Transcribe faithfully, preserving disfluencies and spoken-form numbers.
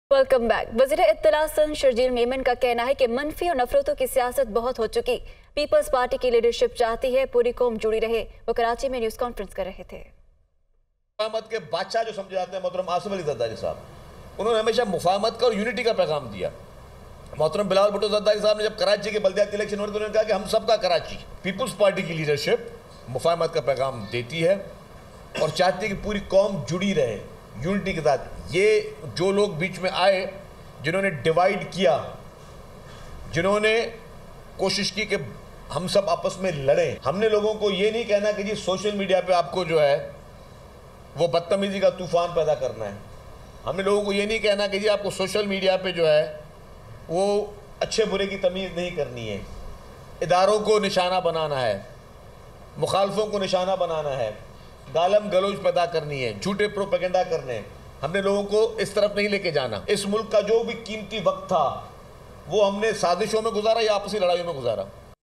Welcome back. وزیر اطلاع سندھ شرجیل میمن کا کہنا ہے کہ منفی اور نفرتوں کی سیاست بہت ہو چکی، پیپلز پارٹی کی لیڈرشپ چاہتی ہے پوری قوم جڑی رہے۔ وہ کراچی میں نیوز کانفرنس کر رہے تھے۔ مفاہمت کے بادشاہ جو سمجھے جاتے ہیں محترم آصف علی زرداری صاحب، انہوں نے ہمیشہ مفاہمت کا اور یونٹی کا پیغام دیا۔ محترم بلاول بھٹو زرداری صاحب نے جب کراچی کے بلدیاتی الیکشن ہوئے تو انہوں نے کہا کہ ہم سب کا کراچی۔ پیپلز پارٹی کی لیڈرشپ مفاہمت کا پیغام دیتی ہے اور چاہتی ہے کہ پوری قوم جڑی رہے یونٹی کے ساتھ۔ یہ جو لوگ بیچ میں آئے جنہوں نے ڈیوائیڈ کیا، جنہوں نے کوشش کی کہ ہم سب آپس میں لڑیں، ہم نے لوگوں کو یہ نہیں کہنا کہ جی سوشل میڈیا پہ آپ کو جو ہے وہ بدتمیزی کا طوفان پیدا کرنا ہے، ہم نے لوگوں کو یہ نہیں کہنا کہ جی آپ کو سوشل میڈیا پہ جو ہے وہ اچھے برے کی تمیز نہیں کرنی ہے، اداروں کو نشانہ بنانا ہے، مخالفوں کو نشانہ بنانا ہے، گالم گلوچ پیدا کرنی ہے، جھوٹے پروپیگنڈا کرنے ہیں۔ ہم نے لوگوں کو اس طرف نہیں لے کے جانا۔ اس ملک کا جو بھی قیمتی وقت تھا وہ ہم نے سازشوں میں گزارا یا آپسی لڑائیوں میں گزارا۔